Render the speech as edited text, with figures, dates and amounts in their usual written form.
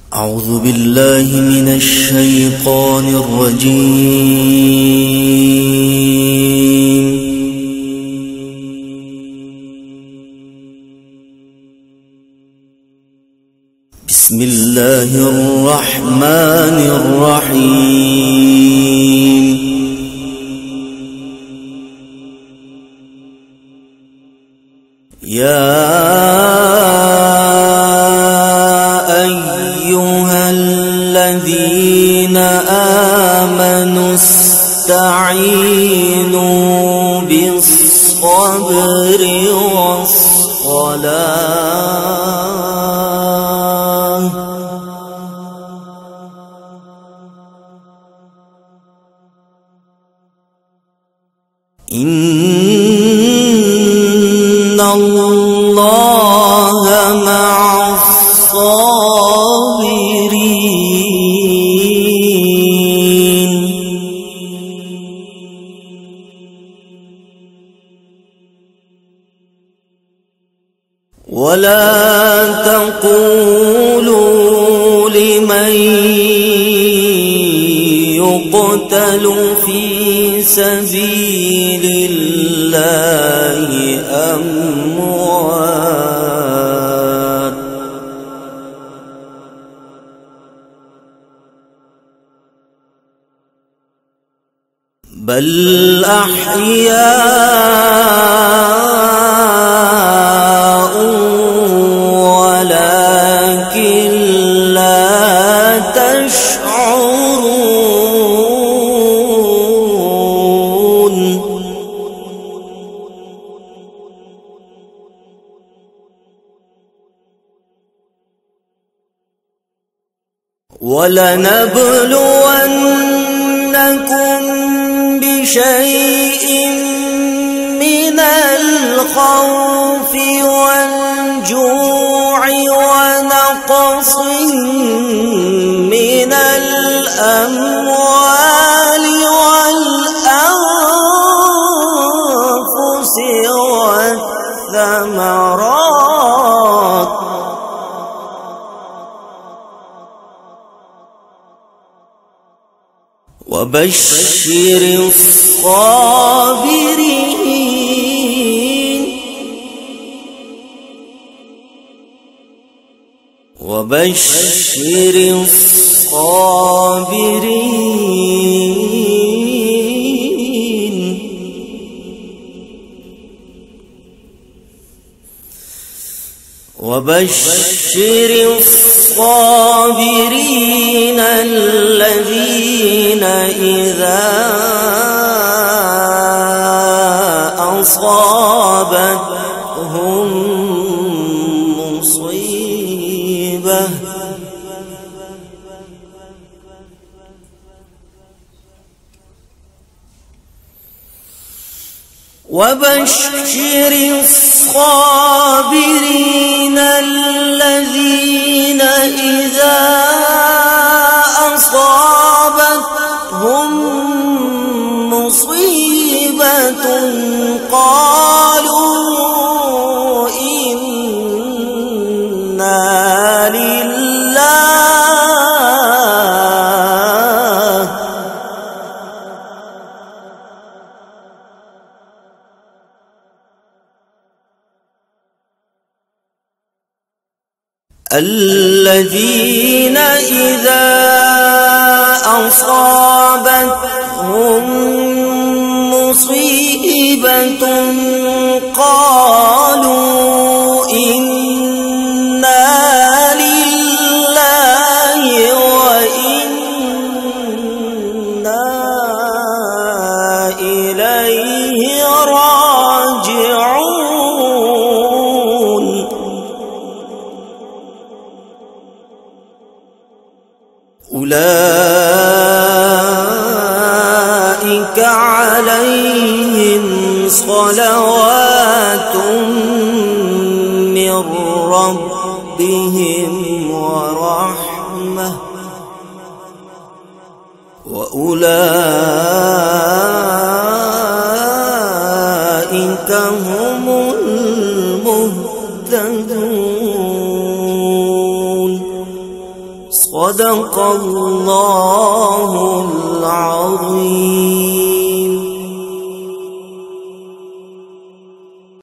أعوذ بالله من الشيطان الرجيم. بسم الله الرحمن الرحيم. يا أيها الذين آمنوا استعينوا بالصبر والصلاة إن الله مع الصابرين. ولا تقولوا لمن يقتل في سبيل الله أموات، بل أحياء ولكن لا تشعرون. ولنبلونكم بشيء من الخوف والجوع ونقص من الأموال والأنفس والثمرات وبشر الصابرين. وبشر الصابرين. وبشر الصابرين الذين إذا أصابتهم مصيبة وبشر الصابرين الذين إذا أصابتهم مصيبة قالوا إنا لله الذين إذا أصابتهم مصيبة قالوا إنا لله وإنا إليه راجعون. أولئك عليهم صلوات من ربهم ورحمة وأولئك هم المهتدون. صدق الله العظيم.